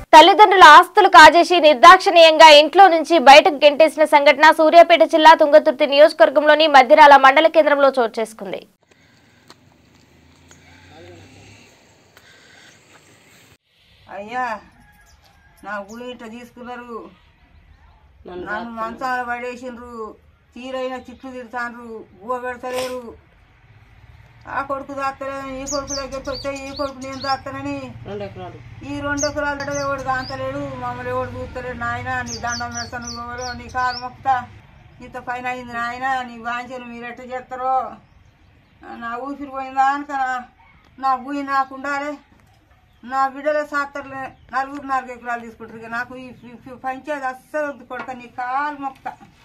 తల్లిదండ్రుల ఆస్తులు కాజేసి నిర్దాక్షిణ్యంగా ఇంట్లో నుంచి బయటకు గెంటేసిన సంఘటన సూర్యాపేట జిల్లా తుంగతుర్తి నియోజకవర్గంలోని మధ్యరాల మండల కేంద్రంలో చోటు చేసుకుంది. అయ్యా నా ఊరిట తీసుకున్నారు, నన్ను మంచాల పడేసిండ్రు, తీరైన చిట్లు తిడతాండ్రు, బువ్వ పెడతలేరు. ఆ కొడుకు దాత్తలేదని ఈ కొడుకు దగ్గరికి వచ్చాయి, ఈ కొడుకు నేను దాస్తానని ఈ 2 ఎకరాలు ఎవడు కాంతలేడు, మమ్మల్ని ఎవడు చూస్తలేడు. నాయన నీ దండం పెడతాను, నీ కాలు మొక్తా, ఇంత పైన అయింది నాయన, నీ వాంఛలు మీరు ఎట్ట చేస్తారో. నా ఊపిరి పోయిందా అనుక నా భూమి నాకు ఉండాలి, నా బిడ్డలే సాత్తర్లే 4 ఎకరాలు తీసుకుంటారు. నాకు ఈ పంచాయతీ అస్సలు కొడుక నీ కాలు మొక్తా.